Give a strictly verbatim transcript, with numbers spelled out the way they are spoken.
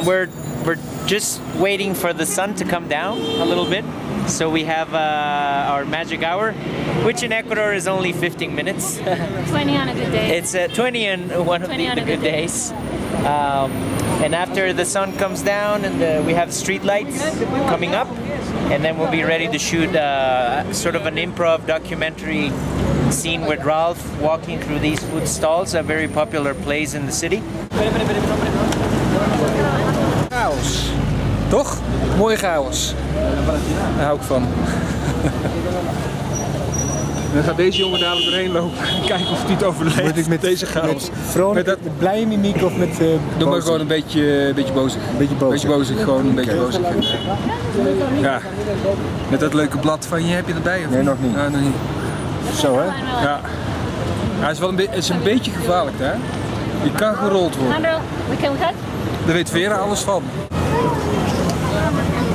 we're we're just waiting for the sun to come down a little bit. So we have uh, our magic hour, which in Ecuador is only fifteen minutes. twenty on a good day. It's uh, twenty on one of the, the good day. days. Um, and after the sun comes down and uh, we have street lights coming up, and then we'll be ready to shoot uh, sort of an improv documentary scene with Ralph walking through these food stalls, a very popular place in the city. Chaos. Toch? Mooie chaos. Daar hou ik van. Dan gaat deze jongen dadelijk doorheen lopen en kijken of hij het overleeft. Moet ik met deze chaos? Met, vrolijk, met, dat, met blije mimiek of met uh, Doe maar gewoon een beetje, beetje bozig. Een beetje bozig. Beetje bozig, gewoon een beetje bozig. Ja. Met dat leuke blad van je, heb je erbij? Of nee, nog niet. Ja, nog niet. Zo hè? Ja. Ja, het is wel een, be is een beetje gevaarlijk hè? Je kan gerold worden. Daar weet Vera alles van.